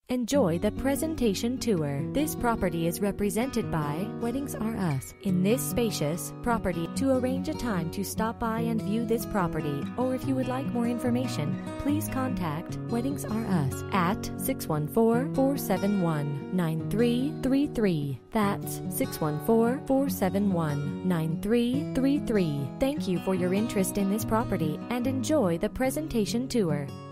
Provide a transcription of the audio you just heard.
Enjoy the presentation tour. This property is represented by Weddings Are Us. In this spacious property, to arrange a time to stop by and view this property, or if you would like more information, please contact Weddings Are Us at 614-471-9333. That's 614-471-9333. Thank you for your interest in this property and enjoy the presentation tour.